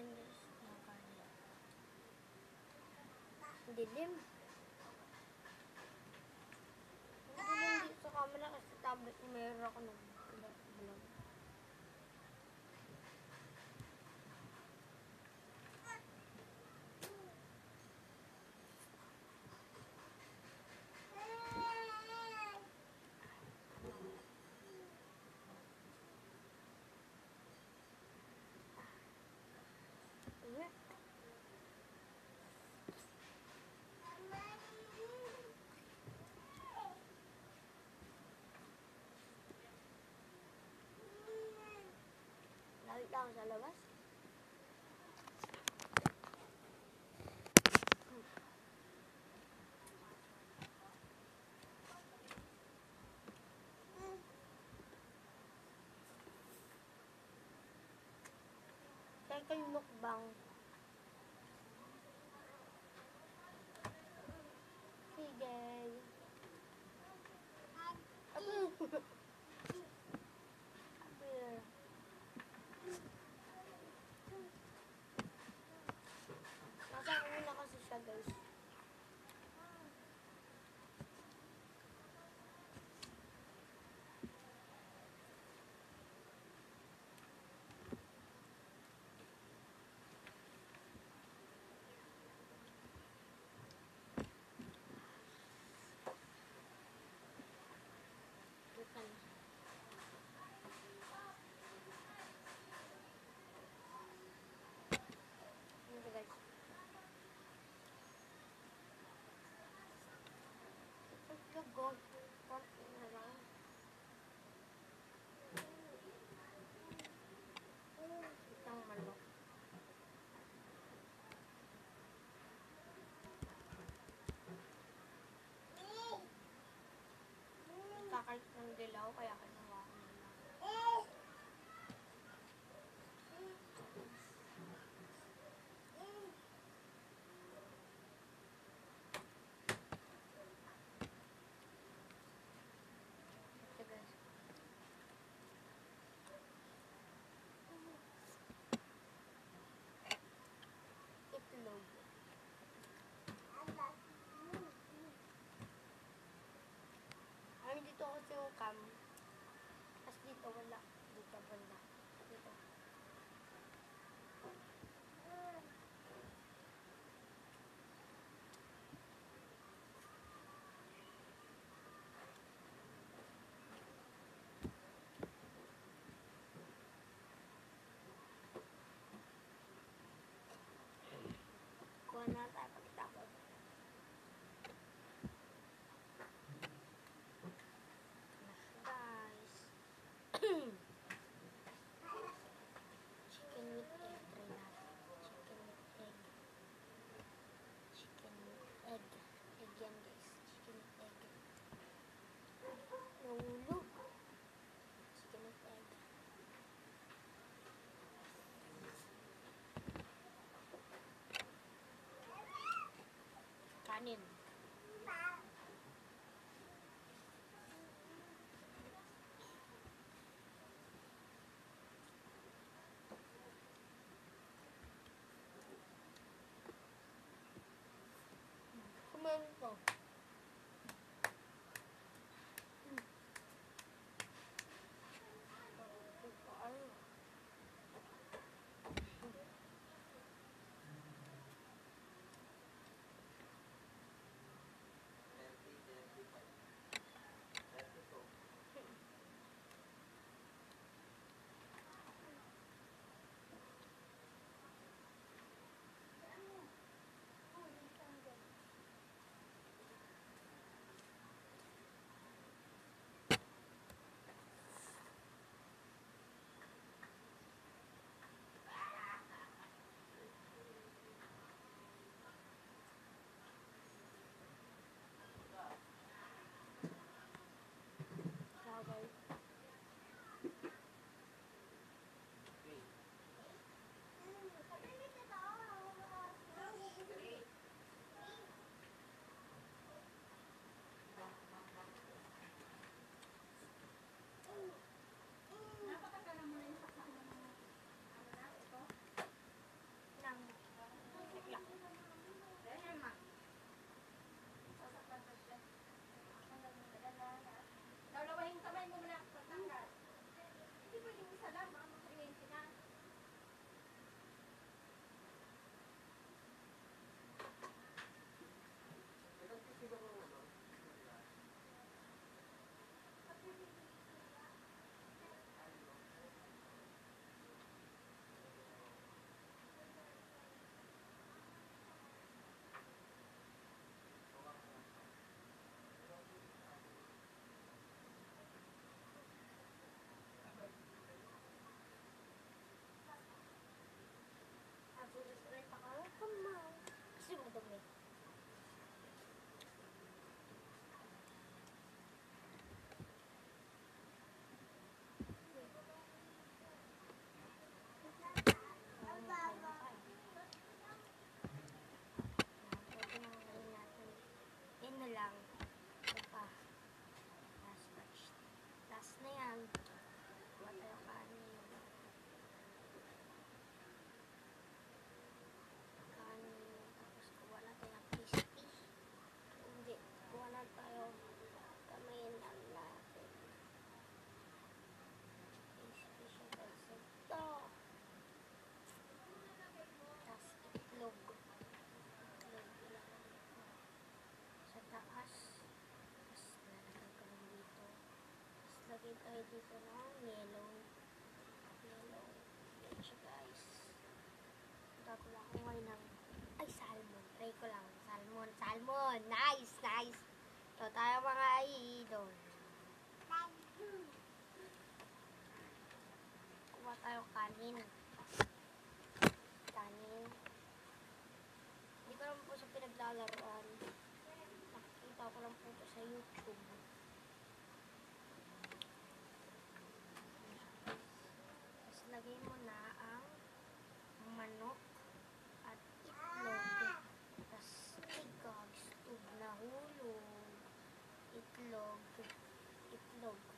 Yan guys, yung karne. Dilim. Dilim dito sa camera kasi tablet mayroon ako ng vlog. Lagi lang sa labas. Second mukbang. Sige. Nasa akin na kasi siya guys. Gold pork na lang. Itang malok. Kakalit ng dilaw kaya kinuha ko na lang. Ito guys. Itlog. Ay, dito kasi yung cam. Tapos dito wala. Dito wala. Dito. Kuha na tayo pagtapos. Guys. Chicken with egg. Try natin. Chicken with egg. Chicken with egg. Egg yan guys. Chicken with egg. Nahulog. Chicken with egg. Kanin. Kumain ko. tayo dito ng yellow. Yellow. Yan siya guys. Gagawa ko ngayon ng, ay salmon. Try ko lang. Salmon. Salmon. Nice. Nice. Ito tayo mga idol. Kuha tayo kanin. Kanin. Hindi ko naman po sa pinaglalaroan. Nakikita ko lang po ito sa YouTube. Tapos lagay mo na ang manok at itlog. Tapos ikaw, stug na hulog. Itlog. Itlog.